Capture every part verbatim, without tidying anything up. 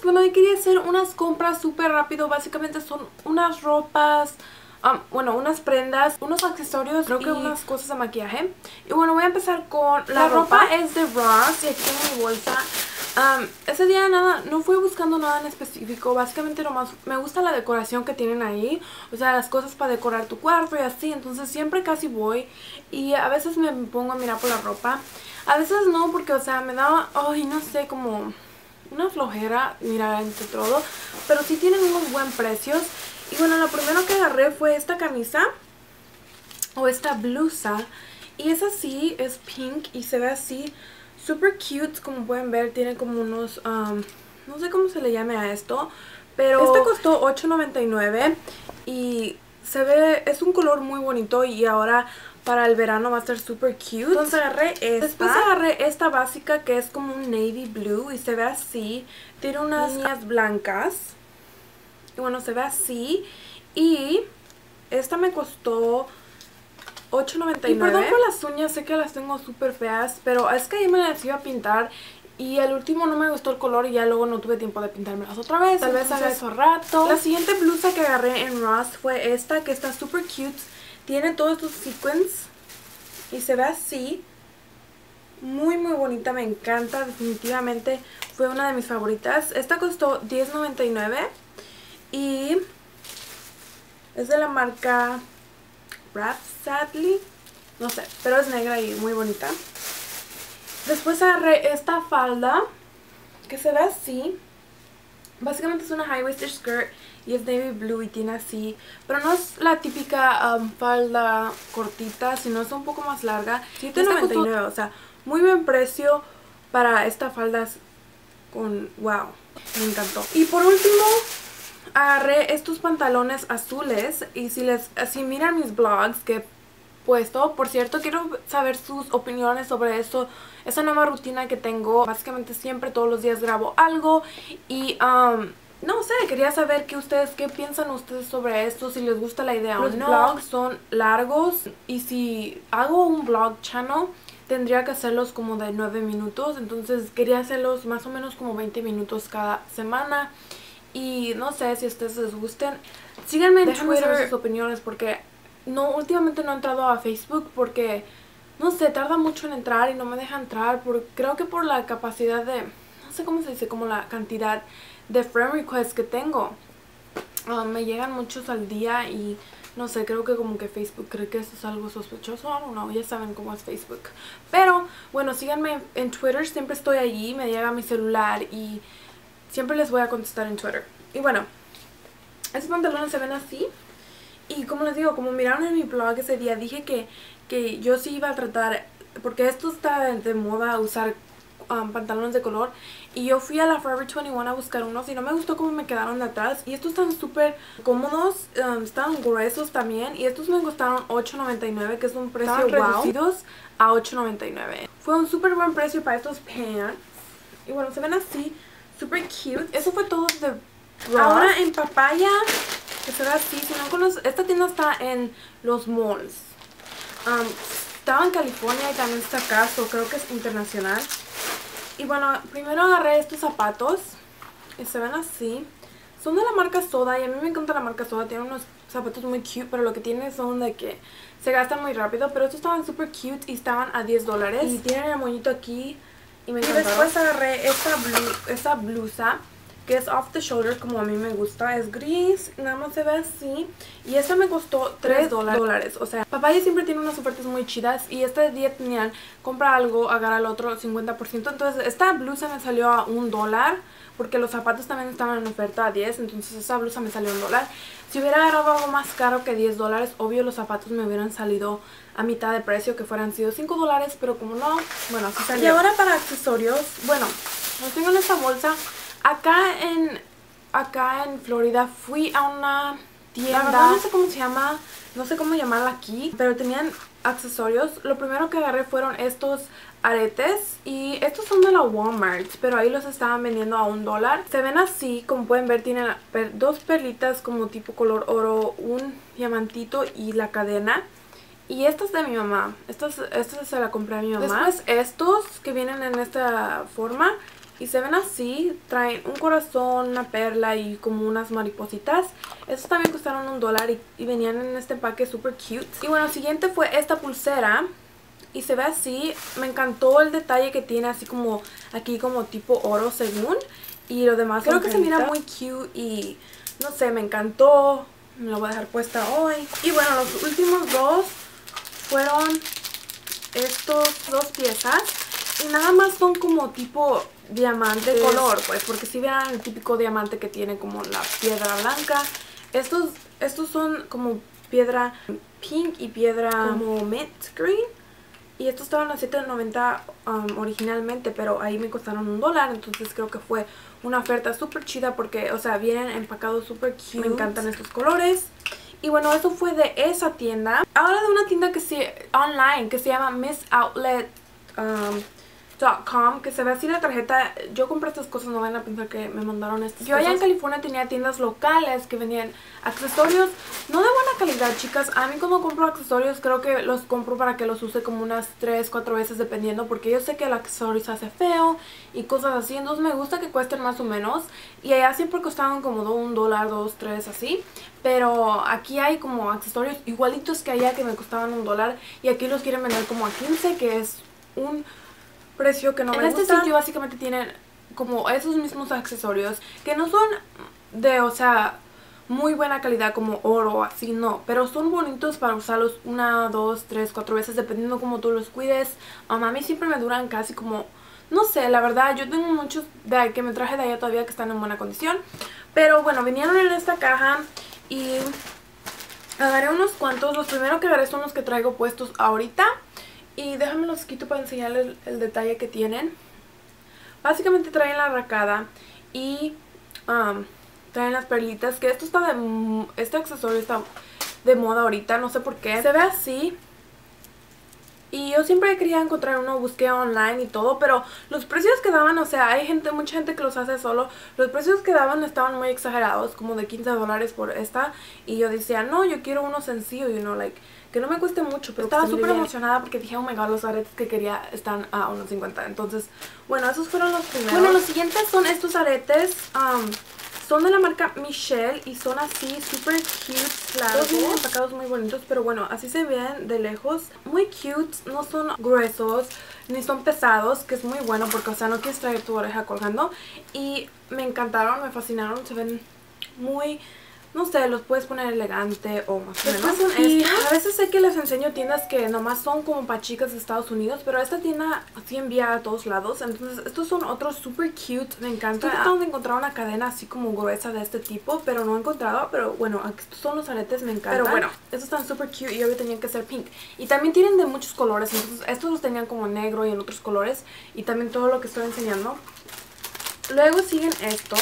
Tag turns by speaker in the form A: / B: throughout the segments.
A: bueno, hoy quería hacer unas compras súper rápido. Básicamente son unas ropas, um, bueno, unas prendas, unos accesorios, creo que y unas cosas de maquillaje. Y bueno, voy a empezar con la, la ropa. ropa es de Ross y aquí tengo mi bolsa. Um, ese día nada, no fui buscando nada en específico. Básicamente nomás me gusta la decoración que tienen ahí. O sea, las cosas para decorar tu cuarto y así. Entonces siempre casi voy. Y a veces me pongo a mirar por la ropa. A veces no, porque o sea, me da, ay, no sé, como una flojera mirar entre todo. Pero sí tienen unos buenos precios. Y bueno, lo primero que agarré fue esta camisa. O esta blusa. Y esa sí es pink y se ve así super cute, como pueden ver. Tiene como unos, um, no sé cómo se le llame a esto, pero este costó ocho noventa y nueve y se ve, es un color muy bonito y ahora para el verano va a ser super cute. Entonces agarré esta. Después agarré esta básica que es como un navy blue y se ve así. Tiene unas líneas blancas y bueno, se ve así. Y esta me costó ocho noventa y nueve. Y perdón por las uñas, sé que las tengo súper feas, pero es que ahí me las iba a pintar y el último no me gustó el color y ya luego no tuve tiempo de pintármelas otra vez. Tal vez haga eso rato. La siguiente blusa que agarré en Ross fue esta, que está súper cute. Tiene todos estos sequins y se ve así. Muy muy bonita, me encanta, definitivamente fue una de mis favoritas. Esta costó diez noventa y nueve y es de la marca Sadly, no sé, pero es negra y muy bonita. Después agarré esta falda que se ve así. Básicamente es una high-waisted skirt y es navy blue y tiene así, pero no es la típica um, falda cortita, sino es un poco más larga. siete noventa y nueve, o sea, muy buen precio para esta falda con, wow, me encantó. Y por último agarré estos pantalones azules y si les si miran mis vlogs que he puesto, por cierto, quiero saber sus opiniones sobre eso, esa nueva rutina que tengo. Básicamente siempre todos los días grabo algo y um, no sé, quería saber que ustedes, qué piensan ustedes sobre esto, si les gusta la idea o no. Los vlogs son largos y si hago un vlog channel tendría que hacerlos como de nueve minutos, entonces quería hacerlos más o menos como veinte minutos cada semana. Y no sé si a ustedes les gusten. Síganme en Déjenme Twitter saber sus opiniones porque no últimamente no he entrado a Facebook porque no sé, tarda mucho en entrar y no me deja entrar. Por, creo que por la capacidad de, no sé cómo se dice, como la cantidad de friend requests que tengo. Uh, me llegan muchos al día y no sé, creo que como que Facebook cree que eso es algo sospechoso. I don't know, ya saben cómo es Facebook. Pero bueno, síganme en Twitter, siempre estoy allí, me llega mi celular y siempre les voy a contestar en Twitter. Y bueno, estos pantalones se ven así. Y como les digo, como miraron en mi blog ese día, dije que, que yo sí iba a tratar, porque esto está de, de moda usar um, pantalones de color. Y yo fui a la Forever veintiuno a buscar unos y no me gustó cómo me quedaron de atrás. Y estos están súper cómodos, um, están gruesos también. Y estos me costaron ocho noventa y nueve, que es un precio wow, reducidos a ocho noventa y nueve. Fue un súper buen precio para estos pants. Y bueno, se ven así. Super cute. Eso fue todo de Ross. Ahora en Papaya, que se ve así. Si no conoces, esta tienda está en los malls. Um, estaba en California y también está acá, so creo que es internacional. Y bueno, primero agarré estos zapatos. Y se ven así. Son de la marca Soda y a mí me encanta la marca Soda. Tienen unos zapatos muy cute, pero lo que tienen son de que se gastan muy rápido. Pero estos estaban super cute y estaban a diez dólares. Y tienen el moñito aquí. Y, me y después agarré esta, blu esta blusa que es off the shoulder como a mí me gusta. Es gris, nada más se ve así. Y esta me costó tres dólares. O sea, Papaya siempre tiene unas ofertas muy chidas. Y este día tenían, compra algo, agarra el otro cincuenta por ciento. Entonces esta blusa me salió a un dólar. Porque los zapatos también estaban en oferta a diez. Entonces esa blusa me salió a un dólar. Si hubiera agarrado algo más caro que diez dólares, obvio los zapatos me hubieran salido a mitad de precio, que fueran sido cinco dólares. Pero como no, bueno, así salió. Y ahora para accesorios, bueno, los tengo en esta bolsa. Acá en, acá en Florida fui a una tienda, la verdad no sé cómo se llama, no sé cómo llamarla aquí, pero tenían accesorios. Lo primero que agarré fueron estos aretes y estos son de la Walmart, pero ahí los estaban vendiendo a un dólar. Se ven así, como pueden ver, tienen per dos perlitas como tipo color oro, un diamantito y la cadena. Y esta es de mi mamá, esta, esta se la compré a mi mamá. Después estos que vienen en esta forma y se ven así. Traen un corazón, una perla y como unas maripositas. Estos también costaron un dólar y, y venían en este empaque super cute. Y bueno, el siguiente fue esta pulsera. Y se ve así. Me encantó el detalle que tiene, así como aquí como tipo oro según. Y lo demás creo que se mira muy cute y no sé, me encantó. Me lo voy a dejar puesta hoy. Y bueno, los últimos dos fueron estos dos piezas. Y nada más son como tipo diamante de color, pues, porque si vean el típico diamante que tiene como la piedra blanca. Estos, estos son como piedra pink y piedra como mint green. Y estos estaban a siete noventa um, originalmente, pero ahí me costaron un dólar. Entonces creo que fue una oferta súper chida porque, o sea, vienen empacados súper cute. Me encantan estos colores. Y bueno, eso fue de esa tienda. Ahora de una tienda que se, online que se llama miss outlet punto com, que se ve así la tarjeta. Yo compré estas cosas, no van a pensar que me mandaron estas Yo cosas. Allá en California tenía tiendas locales que vendían accesorios no de buena calidad, chicas. A mí cuando compro accesorios creo que los compro para que los use como unas tres, cuatro veces dependiendo, porque yo sé que el accesorio se hace feo y cosas así. Entonces me gusta que cuesten más o menos. Y allá siempre costaban como un dólar, dos, tres, así. Pero aquí hay como accesorios igualitos que allá que me costaban un dólar. Y aquí los quieren vender como a quince, que es un precio que no me gusta. En este sitio básicamente tienen como esos mismos accesorios que no son de, o sea, muy buena calidad como oro, así no, pero son bonitos para usarlos una, dos, tres, cuatro veces dependiendo como tú los cuides. Um, a mí siempre me duran casi como, no sé, la verdad, yo tengo muchos de que me traje de allá todavía que están en buena condición. Pero bueno, vinieron en esta caja y agarré unos cuantos. Los primeros que agarré son los que traigo puestos ahorita. Y déjame los quito para enseñarles el, el detalle que tienen. Básicamente traen la arracada y um, traen las perlitas. Que esto está de... Este accesorio está de moda ahorita, no sé por qué. Se ve así. Y yo siempre quería encontrar uno, busqué online y todo, pero los precios que daban, o sea, hay gente, mucha gente que los hace solo. Los precios que daban estaban muy exagerados, como de quince dólares por esta. Y yo decía, no, yo quiero uno sencillo, you know, like, que no me cueste mucho, pero estaba súper emocionada porque dije, oh my god, los aretes que quería están a uno cincuenta. Entonces, bueno, esos fueron los primeros. Bueno, los siguientes son estos aretes. Um, son de la marca Michelle y son así súper cute, claro. Todos vienen empacados muy bonitos, pero bueno, así se ven de lejos. Muy cute, no son gruesos ni son pesados, que es muy bueno porque, o sea, no quieres traer tu oreja colgando. Y me encantaron, me fascinaron, se ven muy... No sé, los puedes poner elegante o más o menos. Y a veces sé que les enseño tiendas que nomás son como para chicas de Estados Unidos, pero esta tienda sí envía a todos lados. Entonces estos son otros super cute, me encanta. Estoy tratando de encontrar una cadena así como gruesa de este tipo, pero no he encontrado. Pero bueno, aquí estos son los aretes, me encantan. Pero bueno, estos están super cute y obvio tenían que ser pink. Y también tienen de muchos colores, entonces estos los tenían como negro y en otros colores. Y también todo lo que estoy enseñando. Luego siguen estos,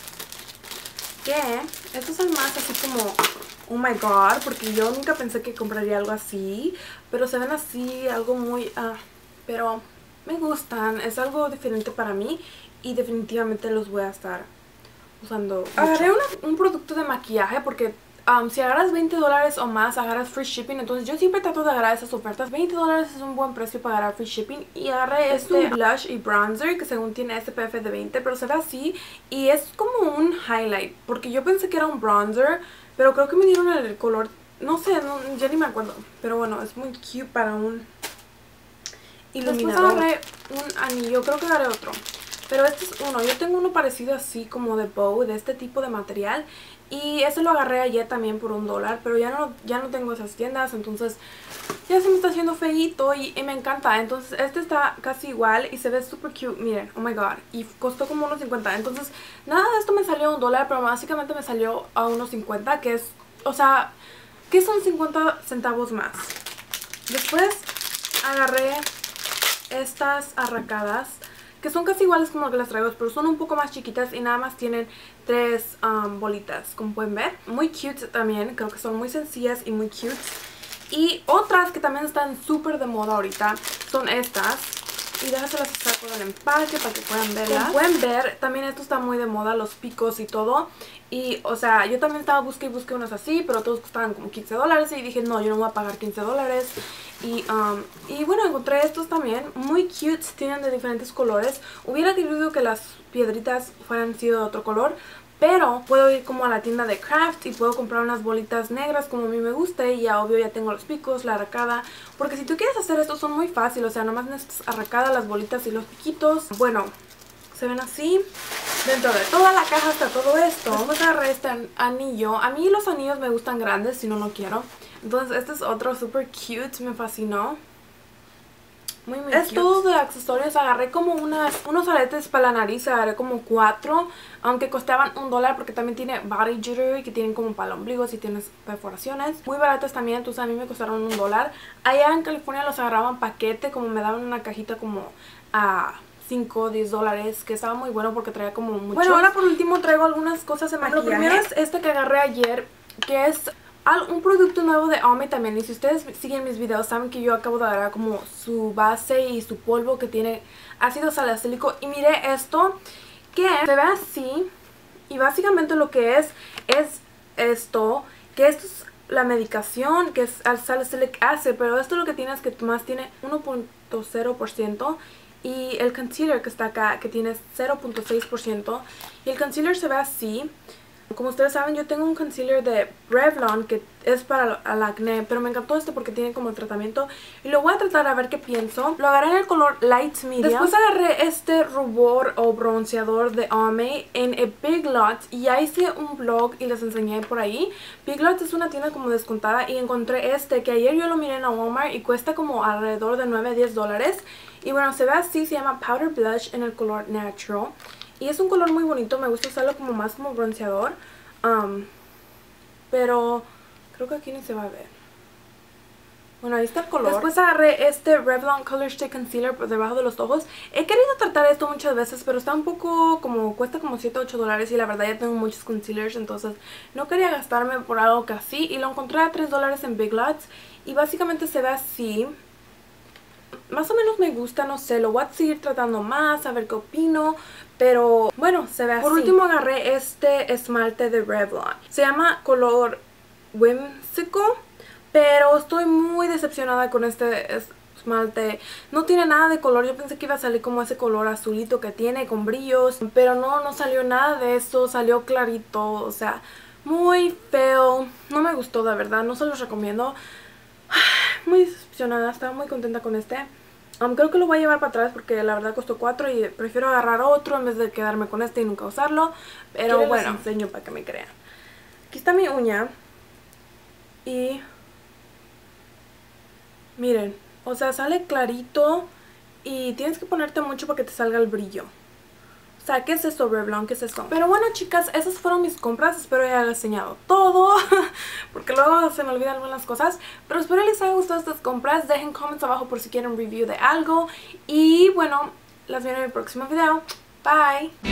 A: que estos son más así como, oh my god, porque yo nunca pensé que compraría algo así, pero se ven así, algo muy, uh, pero me gustan, es algo diferente para mí y definitivamente los voy a estar usando. Agarré una, un producto de maquillaje porque um, si agarras veinte dólares o más, agarras free shipping. Entonces yo siempre trato de agarrar esas ofertas. veinte dólares es un buen precio para agarrar free shipping. Y agarré este blush y bronzer que según tiene S P F de veinte, pero se ve así y es como un highlight, porque yo pensé que era un bronzer, pero creo que me dieron el color, no sé, no, ya ni me acuerdo. Pero bueno, es muy cute para un iluminador. Después agarré un anillo, creo que agarré otro, pero este es uno. Yo tengo uno parecido así como de bow, de este tipo de material, y ese lo agarré ayer también por un dólar, pero ya no, ya no tengo esas tiendas, entonces ya se me está haciendo feíto y, y me encanta. Entonces este está casi igual y se ve súper cute, miren, oh my god, y costó como unos cincuenta. Entonces nada de esto me salió a un dólar, pero básicamente me salió a unos cincuenta, que es, o sea, que son cincuenta centavos más. Después agarré estas arracadas, que son casi iguales como que las traigo, pero son un poco más chiquitas y nada más tienen tres um, bolitas, como pueden ver. Muy cute también, creo que son muy sencillas y muy cute. Y otras que también están súper de moda ahorita son estas, y déjaselas sacar con el empaque para que puedan verlas. Como pueden ver, también esto está muy de moda, los picos y todo. Y, o sea, yo también estaba busque y busque unos así, pero todos costaban como quince dólares. Y dije, no, yo no voy a pagar quince dólares. Y, um, y bueno, encontré estos también, muy cute, tienen de diferentes colores. Hubiera querido que las piedritas fueran sido de otro color, pero puedo ir como a la tienda de craft y puedo comprar unas bolitas negras como a mí me guste. Y ya obvio ya tengo los picos, la arracada. Porque si tú quieres hacer esto son muy fáciles, o sea, nomás necesitas arracada, las bolitas y los piquitos. Bueno, se ven así. Dentro de toda la caja está todo esto. Después agarré este anillo. A mí los anillos me gustan grandes, si no, no quiero. Entonces este es otro super cute, me fascinó. Muy, muy es cute. Todo de accesorios. Agarré como unas, unos aretes para la nariz. Agarré como cuatro, aunque costaban un dólar porque también tiene body jewelry que tienen como para el ombligo si tienes perforaciones. Muy baratas también, entonces a mí me costaron un dólar. Allá en California los agarraban paquete, como me daban una cajita como a cinco o diez dólares, que estaba muy bueno porque traía como mucho. Bueno, ahora por último traigo algunas cosas de maquillaje. Lo primero es este que agarré ayer, que es un producto nuevo de Almay también. Y si ustedes siguen mis videos saben que yo acabo de agarrar como su base y su polvo que tiene ácido salicílico. Y miré esto, que se ve así. Y básicamente lo que es, es esto, que esto es la medicación, que es salicylic acid. Pero esto lo que tiene es que más tiene uno punto cero por ciento. Y el concealer que está acá, que tiene cero punto seis por ciento. Y el concealer se ve así. Como ustedes saben, yo tengo un concealer de Revlon que es para el acné, pero me encantó este porque tiene como tratamiento. Y lo voy a tratar a ver qué pienso. Lo agarré en el color Light Medium. Después agarré este rubor o bronceador de Almay en el Big Lots. Y ya hice un vlog y les enseñé por ahí. Big Lots es una tienda como descontada y encontré este que ayer yo lo miré en la Walmart y cuesta como alrededor de nueve a diez dólares. Y bueno, se ve así, se llama Powder Blush en el color Natural. Y es un color muy bonito, me gusta usarlo como más como bronceador. Um, pero creo que aquí ni se va a ver. Bueno, ahí está el color. Después agarré este Revlon Color Stay Concealer por debajo de los ojos. He querido tratar esto muchas veces, pero está un poco como, cuesta como siete a ocho dólares. Y la verdad ya tengo muchos concealers, entonces no quería gastarme por algo que así. Y lo encontré a tres dólares en Big Lots. Y básicamente se ve así. Más o menos me gusta, no sé, lo voy a seguir tratando más, a ver qué opino. Pero bueno, se ve así. Por último agarré este esmalte de Revlon. Se llama color Whimsical, pero estoy muy decepcionada con este esmalte. No tiene nada de color, yo pensé que iba a salir como ese color azulito que tiene con brillos. Pero no, no salió nada de eso, salió clarito, o sea, muy feo. No me gustó de verdad, no se los recomiendo. Muy decepcionada, estaba muy contenta con este. Um, creo que lo voy a llevar para atrás porque la verdad costó cuatro y prefiero agarrar otro en vez de quedarme con este y nunca usarlo. Pero bueno, les enseño para que me crean. Aquí está mi uña. Y miren, o sea, sale clarito y tienes que ponerte mucho para que te salga el brillo. O sea, ¿qué es esto, Revlon? ¿Qué es esto? Pero bueno, chicas, esas fueron mis compras. Espero haya enseñado todo, porque luego se me olvidan algunas cosas. Pero espero les haya gustado estas compras. Dejen comments abajo por si quieren review de algo. Y bueno, las veo en el próximo video. Bye.